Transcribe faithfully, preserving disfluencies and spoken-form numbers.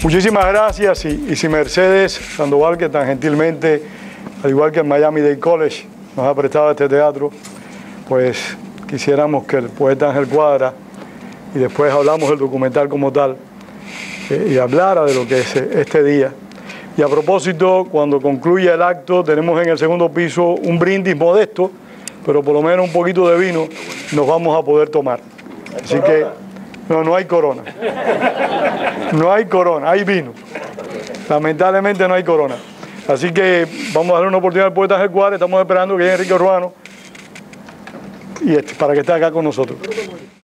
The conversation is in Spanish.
Muchísimas gracias y, y si Mercedes Sandoval, que tan gentilmente, al igual que el Miami-Dade College, nos ha prestado este teatro, pues quisiéramos que el poeta Ángel Cuadra, y después hablamos del documental como tal, eh, y hablara de lo que es este día. Y a propósito, cuando concluya el acto, tenemos en el segundo piso un brindis modesto, pero por lo menos un poquito de vino nos vamos a poder tomar. Así que, no, no hay corona. No hay corona, hay vino. Lamentablemente no hay corona. Así que vamos a darle una oportunidad al poeta Ángel Cuadra. Estamos esperando que llegue Enrique Urbano y este, para que esté acá con nosotros.